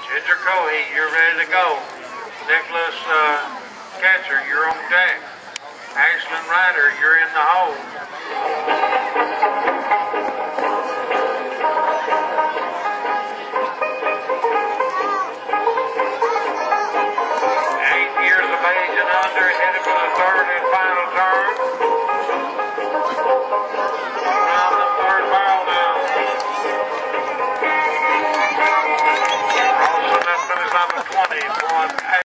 Ginger Cohey, you're ready to go. Nicholas Catcher, you're on deck. Ashlyn Ryder, you're in the hole.